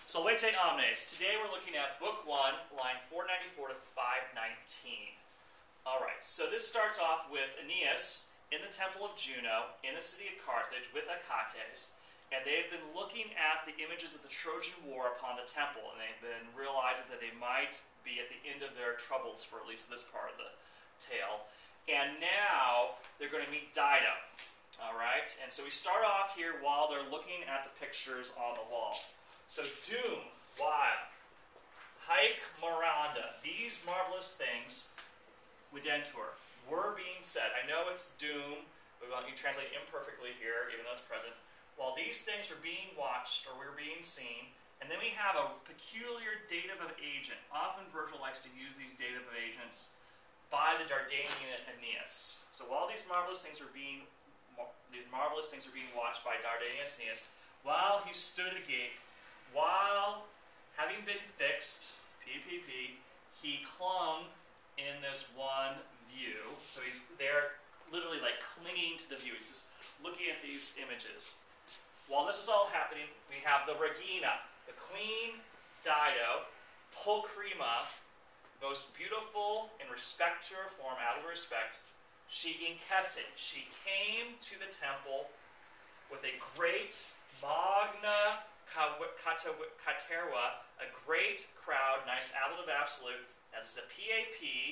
Solvete omnes. Today we're looking at Book 1, line 494 to 519. Alright, so this starts off with Aeneas in the temple of Juno in the city of Carthage with Achates, and they've been looking at the images of the Trojan War upon the temple, and they've been realizing that they might be at the end of their troubles for at least this part of the tale. And now they're going to meet Dido. Alright, and so we start off here while they're looking at the pictures on the wall. So doom, wild, haec miranda, these marvelous things videntur, were being said. I know it's doom, but you translate imperfectly here, even though it's present. While these things were being watched, or were being seen, and then we have a peculiar dative of agent. Often Virgil likes to use these dative of agents by the Dardanian Aeneas. So while these marvelous things were being watched by Dardanian Aeneas, while he stood agape, while having been fixed, PPP, he clung in this one view. So he's there literally like clinging to the view. He's just looking at these images. While this is all happening, we have the Regina, the Queen Dido, Pulchrima, most beautiful in respect to her form, out of respect. She incessit. She came to the temple with a great magna caterva, a great crowd, nice ablative absolute, as the PAP,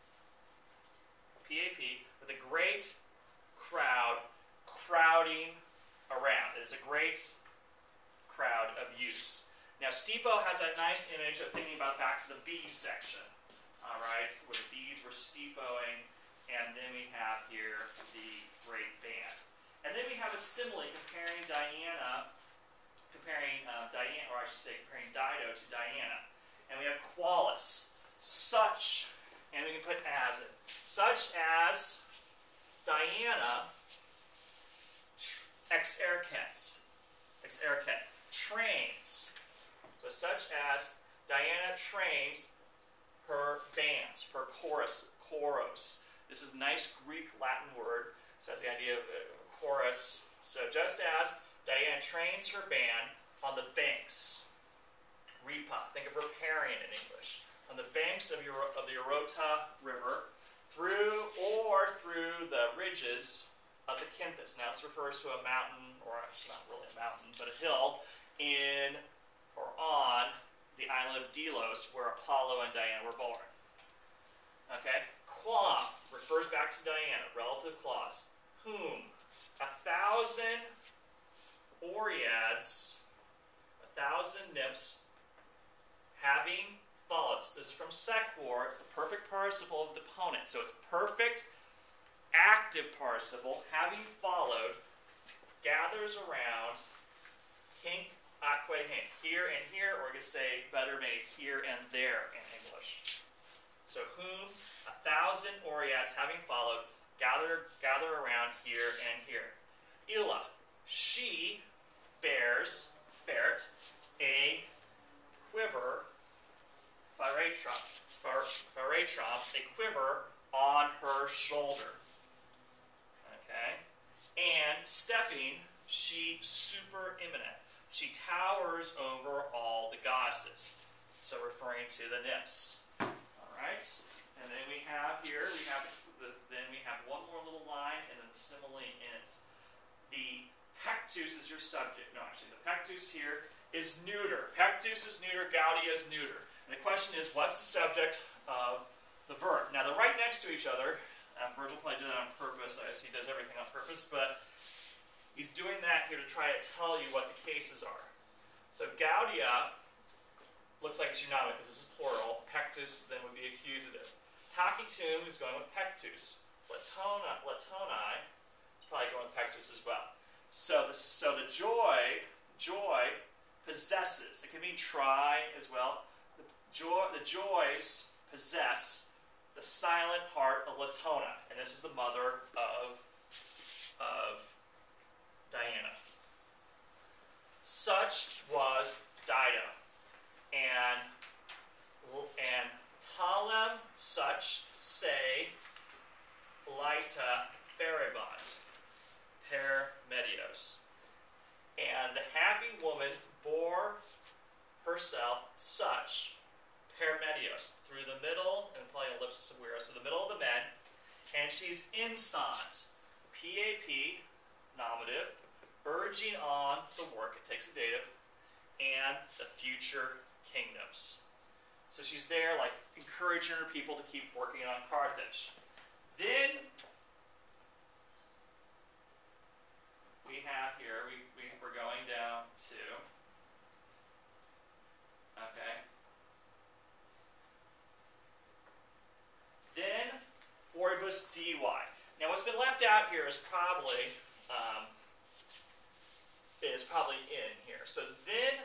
with a great crowd crowding around. It is a great crowd of use. Now, Stipo has a nice image of thinking about back to the B section, all right, where the bees were stipoing, and then we have here the great band. And then we have a simile comparing comparing Dido to Diana. And we have qualis, such, and we can put as it, such as Diana exercet, trains. So such as Diana trains her bands, her choros. This is a nice Greek Latin word, so that's the idea of chorus. So just as Diana trains her band on the banks, Ripa, think of riparian in English, on the banks of the Eurota River, through the ridges of the Cynthus. Now this refers to a mountain, or actually not really a mountain, but a hill in or on the island of Delos, where Apollo and Diana were born. Okay? Quam refers back to Diana, relative clause. Whom? 1,000 Oreads, 1,000 nymphs, having followed. So this is from Sequor. It's the perfect participle of deponent. So it's perfect active participle, having followed, gathers around, hinc aquae hinc. Here and here, or we could say better maybe here and there in English. So whom 1,000 Oreads having followed, gather around here and here. Illa, she bears, fert, a quiver, pharatron, a quiver on her shoulder. Okay? And stepping, she supereminent. She towers over all the goddesses. So referring to the nymphs. Alright? And then we have here, we have one more little line, and then the simile in it. The pectus is your subject. No, actually, the pectus here is neuter. Pectus is neuter, gaudia is neuter. And the question is, what's the subject of the verb? Now, they're right next to each other. Virgil probably did that on purpose. He does everything on purpose, but he's doing that here to try to tell you what the cases are. So gaudia looks like it's unamic because this is plural. Pectus then would be accusative. Tacitum is going with pectus. Latoni is probably going with pectus as well. So the joy possesses. It can mean try as well. The joys possess the silent heart of Latona, and this is the mother of Diana. Such was Dido, and talem such say Lyta Pheribont, per medios. And the happy woman bore herself such, permedios, through the middle, and probably ellipsis of Weros, through the middle of the men, and she's instans, P-A-P, nominative, urging on the work, it takes a dative, and the future kingdoms. So she's there, like, encouraging her people to keep working on Carthage. Then we have here, we're going down to, okay. Then Foribus dy. Now what's been left out here is probably in here. So then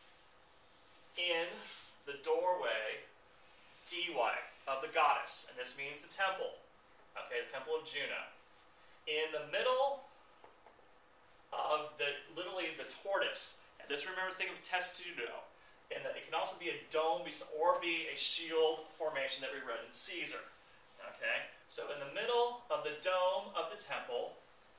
in the doorway dy of the goddess, and this means the temple. Okay, the temple of Juno. In the middle of literally the tortoise. And this, remember, think of testudo. And it can also be a dome or be a shield formation that we read in Caesar. Okay, so in the middle of the dome of the temple,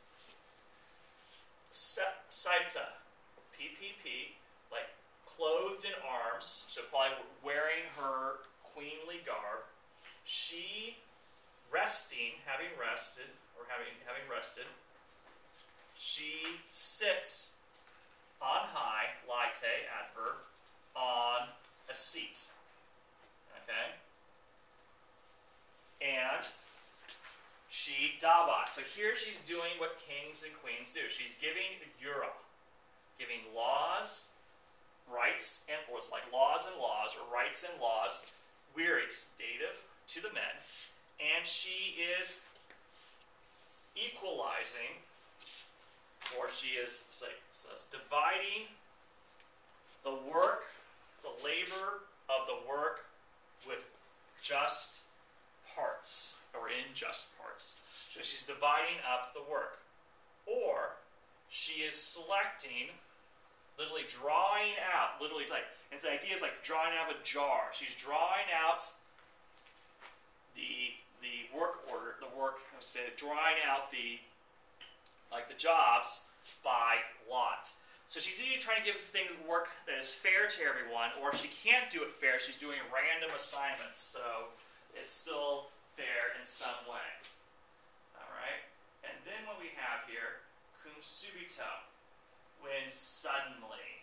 Saipta, PPP, like clothed in arms, so probably wearing her queenly garb, she resting, having rested, she sits on high, laite, adverb, on a seat. Okay? And she dabat. So here she's doing what kings and queens do. She's giving jura, giving laws, rights, and or it's like laws and laws, or rights and laws, viris, dative, to the men. And she is equalizing, or she is dividing the work, the labor of the work with just parts, or in just parts. So she's dividing up the work. Or she is selecting, literally drawing out, literally like, and the idea is like drawing out a jar. She's drawing out the work order, drawing out the jobs by lot. So she's either trying to give work that is fair to everyone, or if she can't do it fair, she's doing random assignments. So it's still fair in some way. Alright? And then what we have here, cum subito, when suddenly,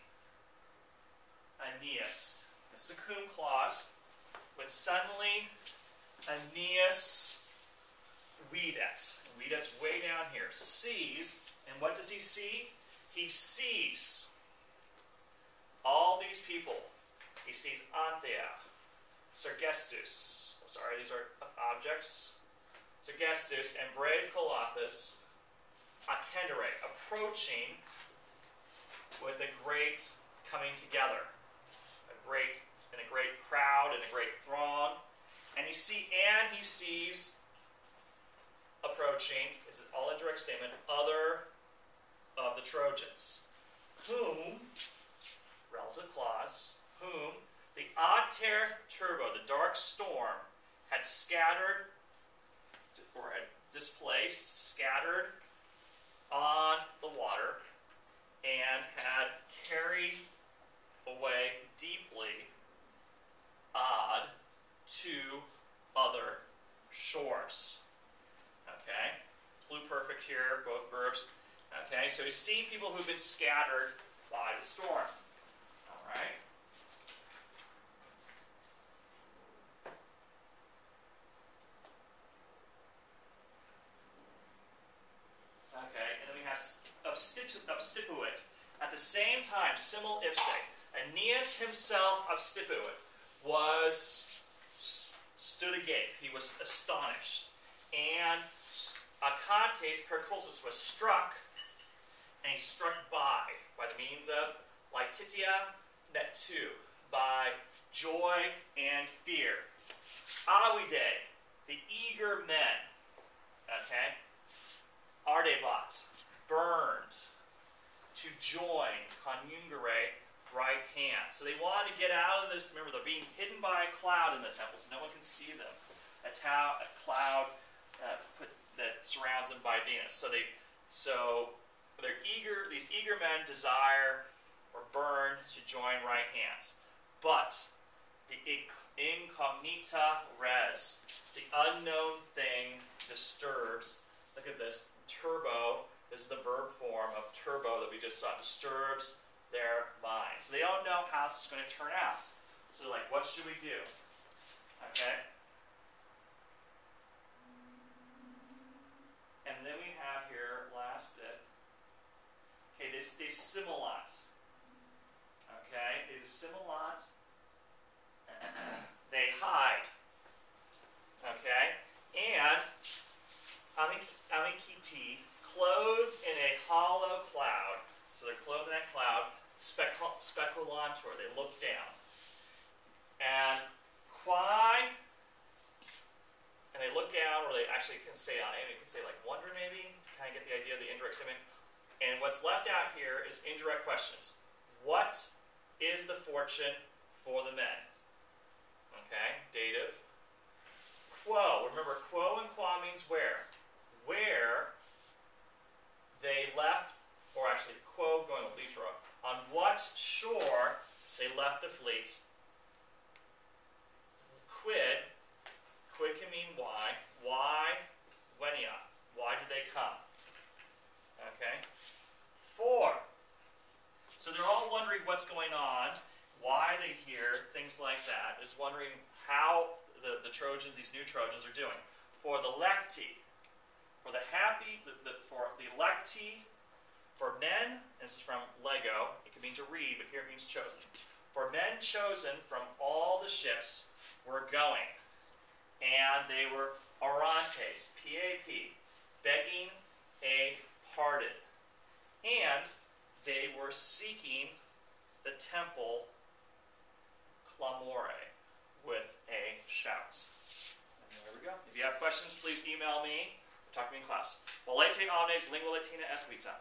Aeneas, this is a cum clause, when suddenly Aeneas Vedet's way down here, sees, and what does he see? He sees all these people. He sees Anthea, Sergestus, sorry, these are objects, Sergestus, and Braid Colothus, Akendere, approaching with a great coming together, a great crowd and a great throng. And he sees approaching, is it all indirect statement, other of the Trojans, whom, relative clause, whom the Ater Turbo, the dark storm, had scattered, or had displaced, scattered on the water, and had carried away deeply odd to other shores. Okay? Pluperfect here, both verbs. Okay, so he's seeing people who've been scattered by the storm. Alright? Okay, and then we have obstipuit. At the same time, simul ipse, Aeneas himself obstipuit stood agape. He was astonished. And Achates perculsus was struck, and he struck by the means of Laetitia netu, by joy and fear. Avide, the eager men, okay, ardebat, burned, to join, conjungere, right hand. So they wanted to get out of this. Remember, they're being hidden by a cloud in the temple, so no one can see them. A cloud that surrounds them by Venus. So they're eager. These eager men desire or burn to join right hands. but the incognita res, the unknown thing disturbs. Look at this. Turbo is the verb form of turbo that we just saw. Disturbs their mind. So they don't know how this is going to turn out. So they're like, what should we do? Okay? And then we have here, last bit. Okay, this dissimilant. Okay, they dissimilant. They hide. Okay? And amikiti, clothed in a hollow cloud. So they're clothed in that cloud. Speculantur, they look down. And quai, and they look down, or they actually can say on it. You can say like wonder maybe, to kind of get the idea of the indirect statement. And what's left out here is indirect questions. What is the fortune for the men? Okay, dative. Quo, remember quo and qua means where. Where they left, or actually quo going with litera, on what shore they left the fleet. Quid can mean why. Why? Venia. Why did they come? Okay. For. So they're all wondering what's going on, why they here, things like that, is wondering how the Trojans, these new Trojans, are doing. For the lecti, for the happy, for the lecti, for men, and this is from Lego, it can mean to read, but here it means chosen. For men chosen from all the ships were going, and they were orantes, P-A-P, begging a pardon. And they were seeking the temple clamore with a shout. And there we go. If you have questions, please email me or talk to me in class. Volete omnes lingua latina est vita.